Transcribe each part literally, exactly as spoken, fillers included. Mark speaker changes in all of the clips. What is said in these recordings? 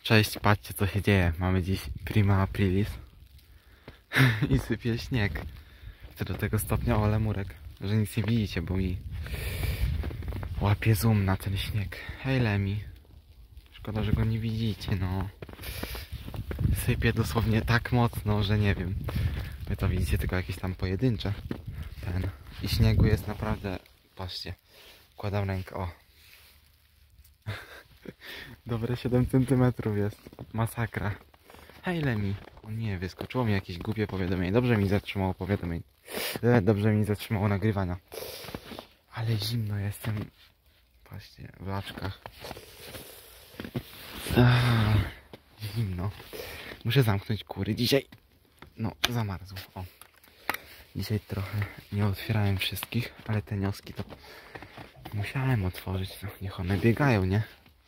Speaker 1: Cześć, patrzcie co się dzieje. Mamy dziś prima aprilis i sypie śnieg. To do tego stopnia o lemurek, że nic nie widzicie, bo mi łapie zoom na ten śnieg. Hej Lemi. Szkoda, że go nie widzicie, no. Sypie dosłownie tak mocno, że nie wiem. Wy to widzicie tylko jakieś tam pojedyncze. Ten. I śniegu jest naprawdę... Patrzcie. Wkładam rękę, o. Dobre siedem centymetrów jest. Masakra. Hej Lemi. O nie, wyskoczyło mi jakieś głupie powiadomienie. Dobrze mi zatrzymało powiadomień. Dobrze mi zatrzymało nagrywania. Ale zimno jestem. Patrzcie, w laczkach. Ach, zimno. Muszę zamknąć kury. Dzisiaj... No, zamarzło. O. Dzisiaj trochę nie otwierałem wszystkich, ale te nioski to musiałem otworzyć. No, niech one biegają, nie?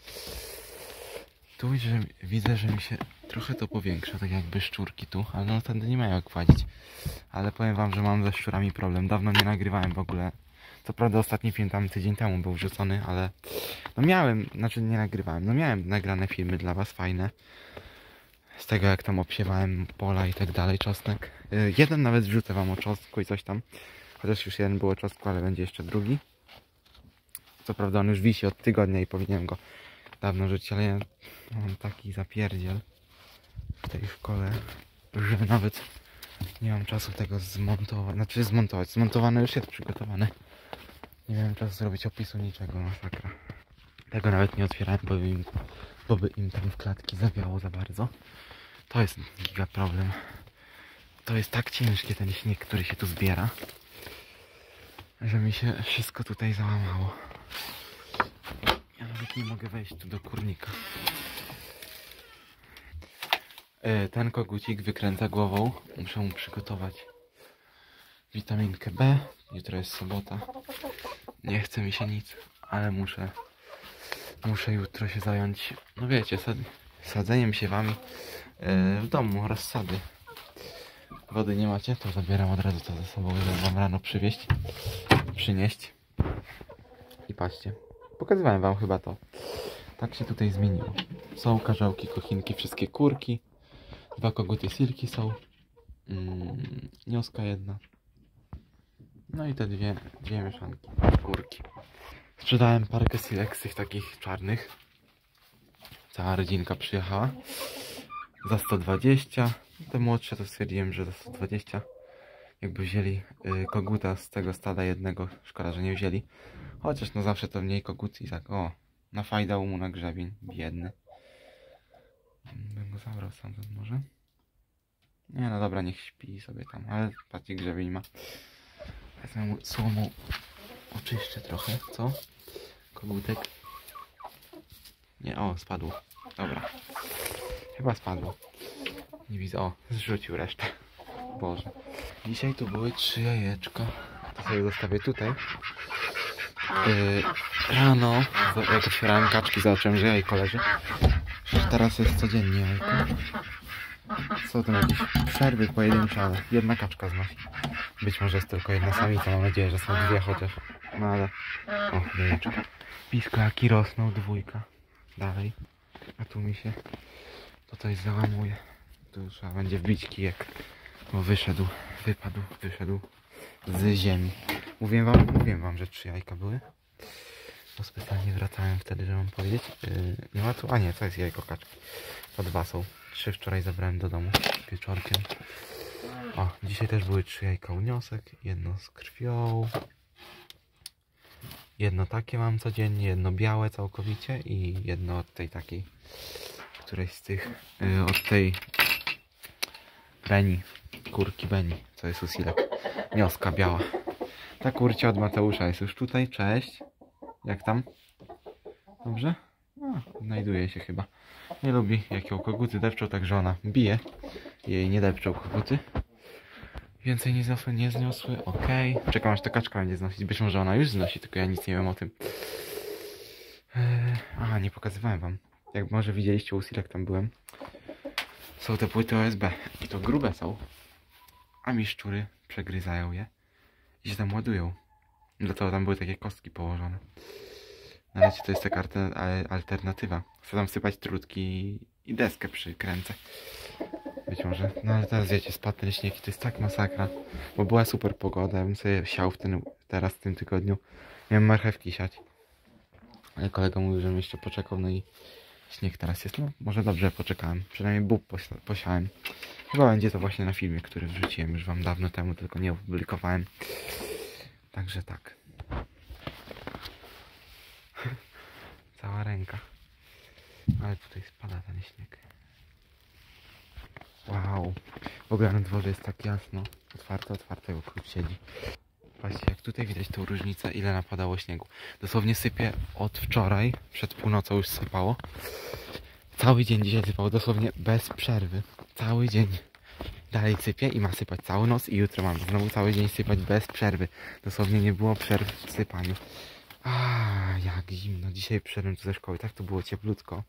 Speaker 1: Tu że widzę, że mi się trochę to powiększa, tak jakby szczurki tu, ale no wtedy nie mają jak wadzić. Ale powiem wam, że mam ze szczurami problem. Dawno nie nagrywałem w ogóle. Co prawda ostatni film tam tydzień temu był wrzucony, ale no miałem, znaczy nie nagrywałem, no miałem nagrane filmy dla was fajne. Z tego jak tam obsiewałem pola i tak dalej, czosnek. Yy, jeden nawet wrzucę wam o czosnku i coś tam. Chociaż już jeden był o czosnku, ale będzie jeszcze drugi. Co prawda on już wisi od tygodnia i powinienem go dawno rzucić, ale ja mam taki zapierdziel w tej szkole, że nawet nie mam czasu tego zmontować. Znaczy zmontować. Zmontowane już jest przygotowane. Nie miałem czasu zrobić opisu niczego, masakra. Tego nawet nie otwierałem, bo by im, bo by im tam w klatki zawiało za bardzo. To jest giga problem. To jest tak ciężkie ten śnieg, który się tu zbiera, że mi się wszystko tutaj załamało. Ja nawet nie mogę wejść tu do kurnika. Ten kogucik wykręca głową. Muszę mu przygotować witaminkę B. Jutro jest sobota. Nie chce mi się nic, ale muszę muszę jutro się zająć, no wiecie, sad, sadzeniem siewami w domu, rozsady. Wody nie macie, to zabieram od razu to ze sobą, żeby wam rano przywieźć, przynieść. I patrzcie, pokazywałem wam chyba to. Tak się tutaj zmieniło. Są karzełki, kochinki, wszystkie kurki. Dwa koguty silki są. Mm, nioska jedna. No i te dwie, dwie mieszanki. Kurki. Sprzedałem parkę silek z tych takich czarnych. Cała rodzinka przyjechała. Za sto dwadzieścia. Te młodsze to stwierdziłem, że za sto dwadzieścia. Jakby wzięli y, koguta z tego stada jednego. Szkoda, że nie wzięli. Chociaż no zawsze to mniej kogut i tak o. Nafajdał mu na grzebień. Biedny. Bym go zabrał stamtąd może. Nie no dobra, niech śpi sobie tam. Ale patrzcie, grzebień ma. Wezmę mu słomą. Oczyszczę trochę, co? Kogutek. Nie, o, spadł. Dobra. Chyba spadło. Nie widzę, o, zrzucił resztę. Boże. Dzisiaj tu były trzy jajeczka. To sobie zostawię tutaj. Yy, rano, jak otwierałem kaczki, zobaczyłem, że jajko leży. Przecież teraz jest codziennie jajko. Są tam jakieś przerwy pojedyncze, ale jedna kaczka znosi. Być może jest tylko jedna samica, mam nadzieję, że są dwie chociaż. No ale... O, jajeczka. Pisklaki rosną, dwójka. Dalej. A tu mi się tutaj załamuje. Tu trzeba będzie wbić kijek. Bo wyszedł, wypadł, wyszedł z ziemi. Mówiłem wam, mówiłem wam, że trzy jajka były. Bo specjalnie wracałem wtedy, że mam powiedzieć. Yy, nie ma tu, a nie, to jest jajko kaczki. To dwa są. Trzy wczoraj zabrałem do domu wieczorkiem. O, dzisiaj też były trzy jajka uniosek. Jedno z krwią. Jedno takie mam codziennie, jedno białe całkowicie i jedno od tej takiej, której z tych, yy, od tej Beni, kurki Beni, co jest u silek. Nioska biała. Ta kurcia od Mateusza jest już tutaj, cześć. Jak tam? Dobrze? No, znajduje się chyba. Nie lubi jak ją koguty depczą, także ona bije. Jej nie depczą koguty. Więcej nie zniosły, nie zniosły, okej. Okay. Czekam aż ta kaczka będzie znosić. Być może ona już znosi, tylko ja nic nie wiem o tym. Eee, aha, nie pokazywałem wam. Jak może widzieliście u silek, tam byłem. Są te płyty O S B. I to grube są. A mi szczury przegryzają je. I się tam ładują. Dlatego tam były takie kostki położone. Na razie to jest taka alter- ale- alternatywa. Chcę tam wsypać trutki i deskę przykręcę. Być może. No ale teraz wiecie, spadł ten śnieg i to jest tak masakra. Bo była super pogoda, ja bym sobie siał w ten, teraz w tym tygodniu. Miałem marchewki siać. Ale kolega mówił, żebym jeszcze poczekał, no i śnieg teraz jest. No może dobrze poczekałem. Przynajmniej bób posi- posiałem. Chyba będzie to właśnie na filmie, który wrzuciłem już wam dawno temu, tylko nie opublikowałem. Także tak. Cała ręka. Ale tutaj spada ten śnieg. Wow. W ogóle na dworze jest tak jasno. Otwarte, otwarte, bo krót siedzi. Patrzcie, jak tutaj widać tą różnicę, ile napadało śniegu. Dosłownie sypie od wczoraj, przed północą już sypało. Cały dzień dzisiaj sypało, dosłownie bez przerwy. Cały dzień. Dalej sypie i ma sypać całą noc i jutro mam znowu cały dzień sypać bez przerwy. Dosłownie nie było przerw w sypaniu. A, jak zimno. Dzisiaj przyszedłem tu ze szkoły, tak to było cieplutko.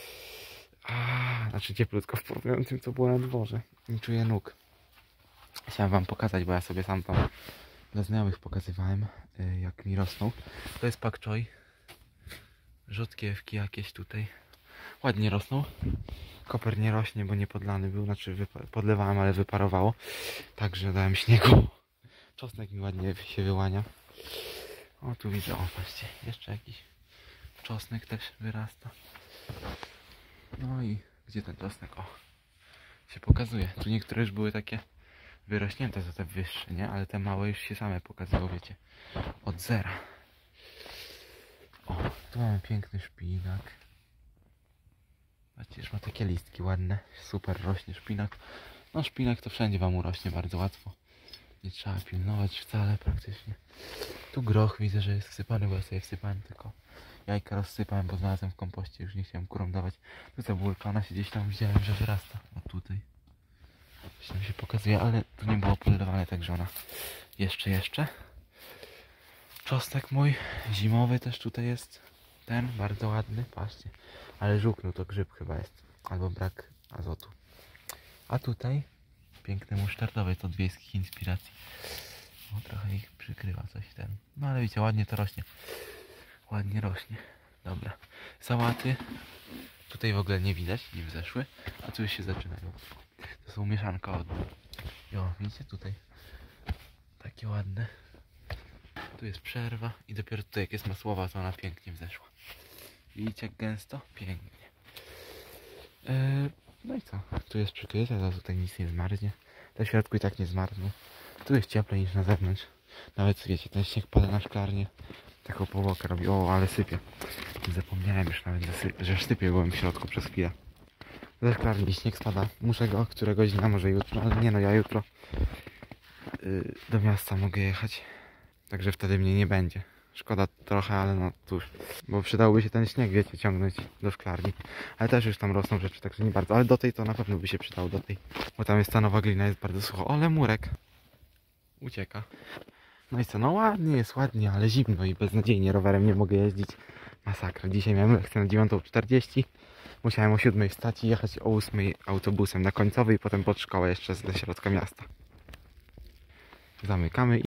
Speaker 1: A, znaczy cieplutko w porównaniu z tym, co było na dworze. Nie czuję nóg. Chciałem wam pokazać, bo ja sobie sam tam dla znajomych pokazywałem, jak mi rosną. To jest pak choi. Rzodkiewki jakieś tutaj. Ładnie rosną. Koper nie rośnie, bo nie podlany był, znaczy podlewałem, ale wyparowało. Także dałem śniegu. Czosnek mi ładnie się wyłania. O, tu widzę, o patrzcie, jeszcze jakiś czosnek też wyrasta. No i gdzie ten czosnek? O, się pokazuje. Tu niektóre już były takie wyrośnięte, to te wyższe, nie? Ale te małe już się same pokazały, wiecie, od zera. O, tu mamy piękny szpinak. Patrzcie, już ma takie listki ładne. Super rośnie szpinak. No szpinak to wszędzie wam urośnie bardzo łatwo. Nie trzeba pilnować wcale praktycznie. Tu groch widzę, że jest wsypany, bo ja sobie wsypałem tylko jajka rozsypałem, bo znalazłem w kompoście, już nie chciałem kurom dawać. Tu cebulka, ona się gdzieś tam widziałem, że wyrasta. O tutaj. Coś tam się pokazuje, ale tu nie było podlewane, także ona jeszcze, jeszcze. Czosnek mój zimowy też tutaj jest. Ten bardzo ładny, patrzcie. Ale żółknął, to grzyb chyba jest. Albo brak azotu. A tutaj piękny musztardowy, to od wiejskich inspiracji. O, trochę ich przykrywa coś ten. No ale widzicie, ładnie to rośnie. Ładnie rośnie. Dobra. Sałaty. Tutaj w ogóle nie widać, nie wzeszły. A tu już się zaczynają. To są mieszanka od... Jo, widzicie tutaj? Takie ładne. Tu jest przerwa i dopiero tutaj jak jest masłowa, to ona pięknie wzeszła. Widzicie jak gęsto? Pięknie. Eee, no i co? Tu jest przykryte, to tutaj nic nie zmarznie. To w środku i tak nie zmarznie. Tu jest cieplej niż na zewnątrz. Nawet wiecie, ten śnieg pada na szklarnię. Taką powłokę robi. O, ale sypie. Zapomniałem już nawet, że, sypie, że sypie byłem w środku przez chwilę. Ze szklarni śnieg spada. Muszę go któregoś dnia, może jutro, ale nie no, ja jutro yy, do miasta mogę jechać. Także wtedy mnie nie będzie. Szkoda trochę, ale no cóż. Bo przydałoby się ten śnieg, wiecie, ciągnąć do szklarni. Ale też już tam rosną rzeczy, także nie bardzo. Ale do tej to na pewno by się przydało, do tej. Bo tam jest ta nowa glina, jest bardzo sucho. O, lemurek. Ucieka. No i co, no ładnie jest, ładnie, ale zimno i beznadziejnie. Rowerem nie mogę jeździć. Masakra. Dzisiaj miałem lekcję na dziewiątą czterdzieści. Musiałem o siódmej wstać i jechać o ósmej autobusem na końcowy i potem pod szkołę jeszcze ze środka miasta. Zamykamy.